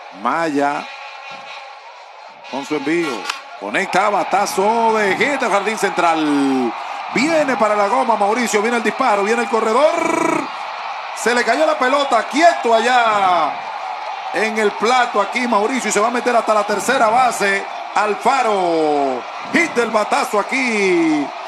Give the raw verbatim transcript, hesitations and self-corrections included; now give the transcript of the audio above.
Maya con su envío. Conecta, batazo de hit al jardín central. Viene para la goma Mauricio, viene el disparo, viene el corredor. Se le cayó la pelota, quieto allá en el plato aquí Mauricio y se va a meter hasta la tercera base. Alfaro, hit del batazo aquí